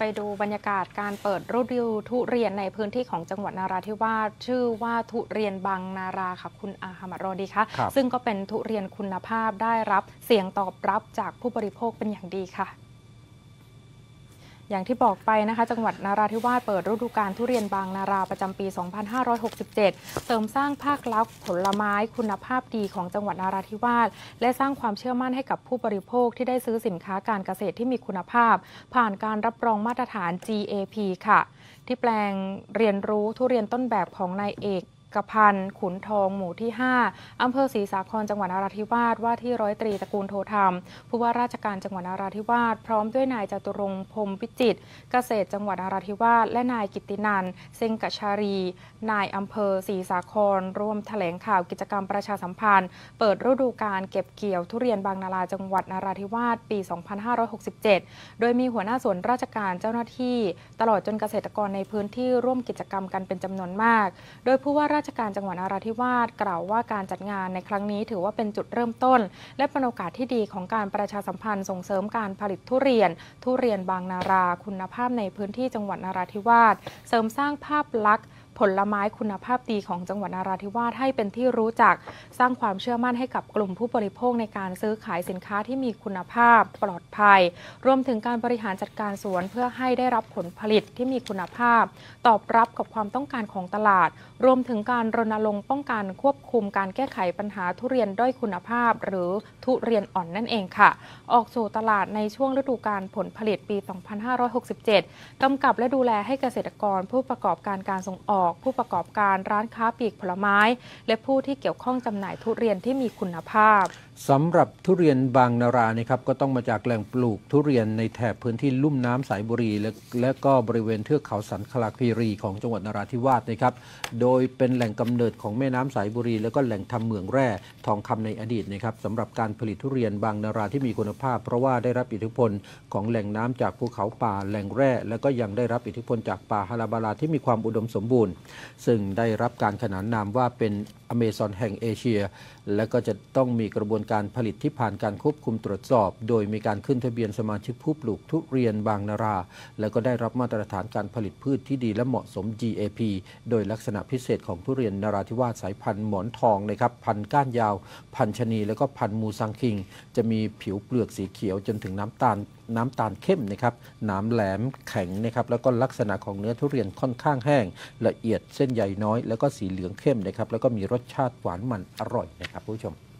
ดูบรรยากาศการเปิดฤดูทุเรียนในพื้นที่ของจังหวัดนราธิวาสชื่อว่าทุเรียนบางนาราค่ะคุณอาหมัดรอดีคะซึ่งก็เป็นทุเรียนคุณภาพได้รับเสียงตอบรับจากผู้บริโภคเป็นอย่างดีค่ะอย่างที่บอกไปนะคะจังหวัดนราธิวาสเปิดฤดูกาลทุเรียนบางนาราประจำปี 2567 เสริมสร้างภาคลักษณ์ผลไม้คุณภาพดีของจังหวัดนราธิวาสและสร้างความเชื่อมั่นให้กับผู้บริโภคที่ได้ซื้อสินค้าการเกษตรที่มีคุณภาพผ่านการรับรองมาตรฐาน GAP ค่ะที่แปลงเรียนรู้ทุเรียนต้นแบบของนายเอกกพันธ์ขุนทองหมู่ที่ 5 อำเภอศรีสาครจังหวัดนราธิวาสว่าที่ร้อยตรีตระกูลโทธรรมผู้ว่าราชการจังหวัดนราธิวาสพร้อมด้วยนายจตุรงค์พรหมวิจิตรเกษตรจังหวัดนราธิวาสและนายกิตตินันท์เซงกชารีนายอำเภอศรีสาครร่วมแถลงข่าวกิจกรรมประชาสัมพันธ์เปิดฤดูกาลเก็บเกี่ยวทุเรียนบางนาราจังหวัดนราธิวาสปี 2567 โดยมีหัวหน้าส่วนราชการเจ้าหน้าที่ตลอดจนเกษตรกรในพื้นที่ร่วมกิจกรรมกันเป็นจำนวนมากโดยผู้ว่าราชการจังหวัดนราธิวาสกล่าวว่าการจัดงานในครั้งนี้ถือว่าเป็นจุดเริ่มต้นและเป็นโอกาสที่ดีของการประชาสัมพันธ์ส่งเสริมการผลิตทุเรียนบางนาราคุณภาพในพื้นที่จังหวัดนราธิวาสเสริมสร้างภาพลักษณ์ผลไม้คุณภาพดีของจังหวัดนราธิวาสให้เป็นที่รู้จักสร้างความเชื่อมั่นให้กับกลุ่มผู้บริโภคในการซื้อขายสินค้าที่มีคุณภาพปลอดภัยรวมถึงการบริหารจัดการสวนเพื่อให้ได้รับผลผลิตที่มีคุณภาพตอบรับกับความต้องการของตลาดรวมถึงการรณรงค์ป้องกันควบคุมการแก้ไขปัญหาทุเรียนด้อยคุณภาพหรือทุเรียนอ่อนนั่นเองค่ะออกสู่ตลาดในช่วงฤดูกาลผลผลิตปี 2567 กำกับและดูแลให้เกษตรกรผู้ประกอบการส่งออกผู้ประกอบการร้านค้าปลีกผลไม้และผู้ที่เกี่ยวข้องจำหน่ายทุเรียนที่มีคุณภาพสำหรับทุเรียนบางนารานะครับก็ต้องมาจากแหล่งปลูกทุเรียนในแถบพื้นที่ลุ่มน้ำสายบุรีและก็บริเวณเทือกเขาสันคลาคีรีของจังหวัดนราธิวาสนะครับโดยเป็นแหล่งกำเนิดของแม่น้ำสายบุรีและก็แหล่งทำเหมืองแร่ทองคำในอดีตนะครับสำหรับการผลิตทุเรียนบางนาราที่มีคุณภาพเพราะว่าได้รับอิทธิพลของแหล่งน้ำจากภูเขาป่าแหล่งแร่และก็ยังได้รับอิทธิพลจากป่าฮาราบาราที่มีความอุดมสมบูรณ์ซึ่งได้รับการขนานนามว่าเป็นอเมซอนแห่งเอเชียและก็จะต้องมีกระบวนการผลิตที่ผ่านการควบคุมตรวจสอบโดยมีการขึ้นทะเบียนสมาชิกผู้ปลูกทุเรียนบางนาราและก็ได้รับมาตรฐานการผลิตพืชที่ดีและเหมาะสม GAP โดยลักษณะพิเศษของทุเรียนนราธิวาสสายพันธุ์หมอนทองนะครับพันธุ์ก้านยาวพันธุ์ชะนีและก็พันธุ์มูซังคิงจะมีผิวเปลือกสีเขียวจนถึงน้ำตาลเข้มนะครับหนามแหลมแข็งนะครับแล้วก็ลักษณะของเนื้อทุเรียนค่อนข้างแห้งละเอียดเส้นใยน้อยแล้วก็สีเหลืองเข้มนะครับแล้วก็มีรสชาติหวานมันอร่อยนะครับผู้ชม